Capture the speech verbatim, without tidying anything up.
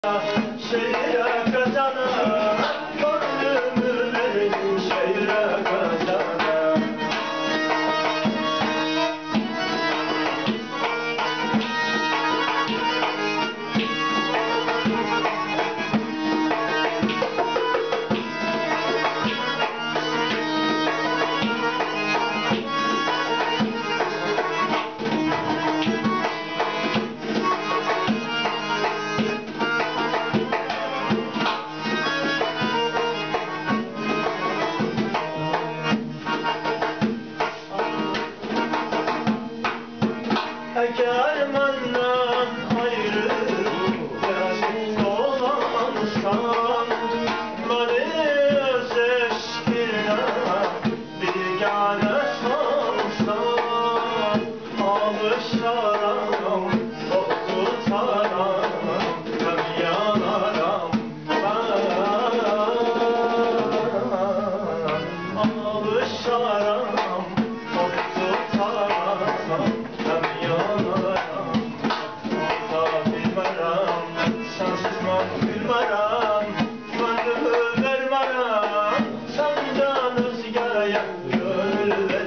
Şehre kazana, gönlümü verdim şehre kazana. Kermandan ayrı yaş dolansan, beni öz eşkine bigane sansan, alışaram, okutaram, hem yanaram ben. Alışaram, okutaram, hem yanaram. Sensizman gülmərəm, gönlümü vermərəm, səndən özgəyə gönül vermərəm.